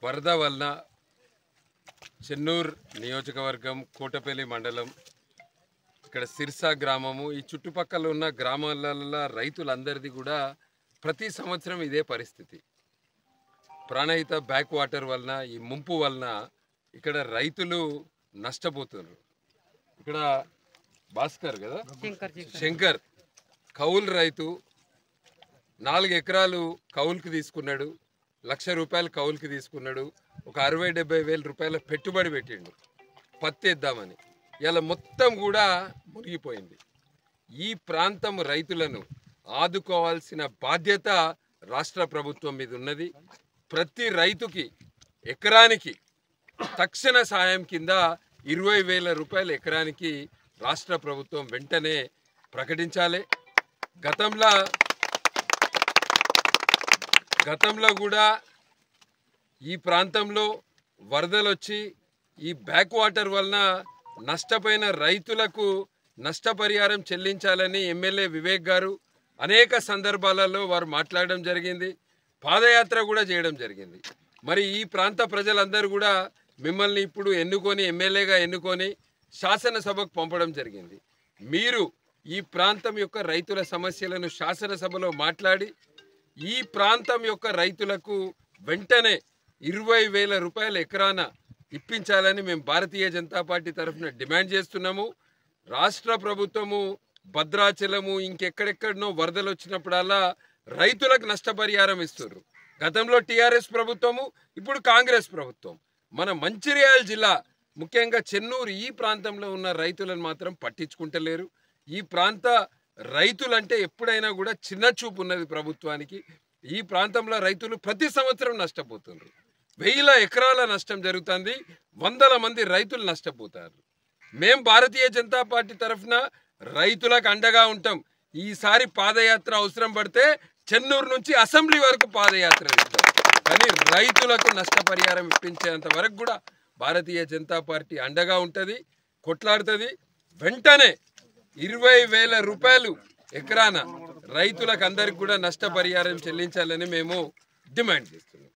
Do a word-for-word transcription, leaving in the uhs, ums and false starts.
వరద వలన చెన్నూరు నియోజకవర్గం కోటపల్లి మండలం ఇక్కడ సిర్సా గ్రామము ఈ చుట్టుపక్కల ఉన్న గ్రామాలలో రైతులందరిది కూడా ప్రతి సంవత్సరం ఇదే పరిస్థితి. ప్రాణహిత బ్యాక్ వాటర్ వలన ఈ ముంపు వలన ఇక్కడ రైతులు నష్టపోతున్నారు. ఇక్కడ భాస్కర్ కదా శంకర్ కౌలు రైతు నాలుగు ఎకరాలు కౌలుకి తీసుకున్నాడు, లక్ష రూపాయలు కౌలుకి తీసుకున్నాడు, ఒక అరవై డెబ్బై వేల రూపాయల పెట్టుబడి పెట్టిండు పత్తి వేద్దామని. ఇలా మొత్తం కూడా మునిగిపోయింది. ఈ ప్రాంతం రైతులను ఆదుకోవాల్సిన బాధ్యత రాష్ట్ర ప్రభుత్వం మీద ఉన్నది. ప్రతి రైతుకి ఎకరానికి తక్షణ సాయం కింద ఇరవై వేల రూపాయల ఎకరానికి రాష్ట్ర ప్రభుత్వం వెంటనే ప్రకటించాలి. గతంలో గతంలో కూడా ఈ ప్రాంతంలో వరదలు వచ్చి ఈ బ్యాక్ వాటర్ వలన నష్టపోయిన రైతులకు నష్టపరిహారం చెల్లించాలని ఎమ్మెల్యే వివేక్ గారు అనేక సందర్భాలలో వారు మాట్లాడడం జరిగింది, పాదయాత్ర కూడా చేయడం జరిగింది. మరి ఈ ప్రాంత ప్రజలందరూ కూడా మిమ్మల్ని ఇప్పుడు ఎన్నుకొని ఎమ్మెల్యేగా ఎన్నుకొని శాసనసభకు పంపడం జరిగింది. మీరు ఈ ప్రాంతం యొక్క రైతుల సమస్యలను శాసనసభలో మాట్లాడి ఈ ప్రాంతం యొక్క రైతులకు వెంటనే ఇరవై వేల రూపాయల ఎకరాన ఇప్పించాలని మేము భారతీయ జనతా పార్టీ తరఫున డిమాండ్ చేస్తున్నాము. రాష్ట్ర ప్రభుత్వము భద్రాచలము ఇంకెక్కడెక్కడనో వరదలు వచ్చినప్పుడల్లా రైతులకు నష్టపరిహారం ఇస్తున్నారు. గతంలో టీఆర్ఎస్ ప్రభుత్వము, ఇప్పుడు కాంగ్రెస్ ప్రభుత్వం. మన మంచిర్యాల జిల్లా ముఖ్యంగా చెన్నూరు ఈ ప్రాంతంలో ఉన్న రైతులను మాత్రం పట్టించుకుంటలేరు. ఈ ప్రాంత రైతులంటే ఎప్పుడైనా కూడా చిన్న చూపు ఉన్నది ప్రభుత్వానికి. ఈ ప్రాంతంలో రైతులు ప్రతి సంవత్సరం నష్టపోతున్నారు. వేల ఎకరాల నష్టం జరుగుతుంది, వందల మంది రైతులు నష్టపోతారు. మేం భారతీయ జనతా పార్టీ తరఫున రైతులకు అండగా ఉంటాం. ఈసారి పాదయాత్ర అవసరం పడితే చెన్నూరు నుంచి అసెంబ్లీ వరకు పాదయాత్ర ఇస్తాం. కానీ రైతులకు నష్టపరిహారం ఇప్పించేంత వరకు కూడా భారతీయ జనతా పార్టీ అండగా ఉంటుంది, కొట్లాడుతుంది. వెంటనే ఇరవై వేల రూపాయలు ఎకరాన రైతులకు అందరికి కూడా నష్టపరిహారం చెల్లించాలని మేము డిమాండ్ చేస్తున్నాం.